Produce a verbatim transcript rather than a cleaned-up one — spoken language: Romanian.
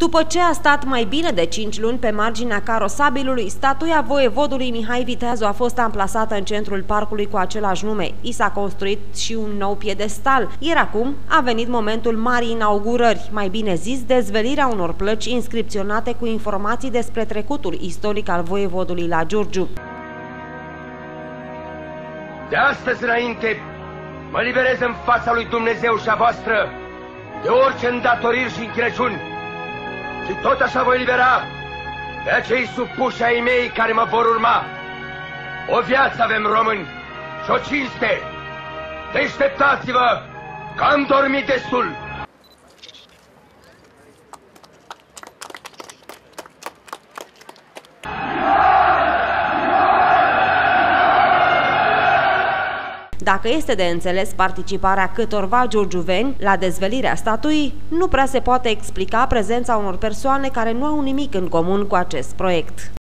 După ce a stat mai bine de cinci luni pe marginea carosabilului, statuia voievodului Mihai Viteazu a fost amplasată în centrul parcului cu același nume. I s-a construit și un nou piedestal, iar acum a venit momentul marii inaugurări, mai bine zis dezvelirea unor plăci inscripționate cu informații despre trecutul istoric al voievodului la Giurgiu. De astăzi înainte mă liberez în fața lui Dumnezeu și a voastră de orice îndatoriri și închinăciuni. Și tot așa voi libera pe acei supuși ai mei care mă vor urma. O viață avem, români, și o cinste. Deșteptați-vă că am dormit destul. Dacă este de înțeles participarea câtorva giurgiuveni la dezvelirea statuii, nu prea se poate explica prezența unor persoane care nu au nimic în comun cu acest proiect.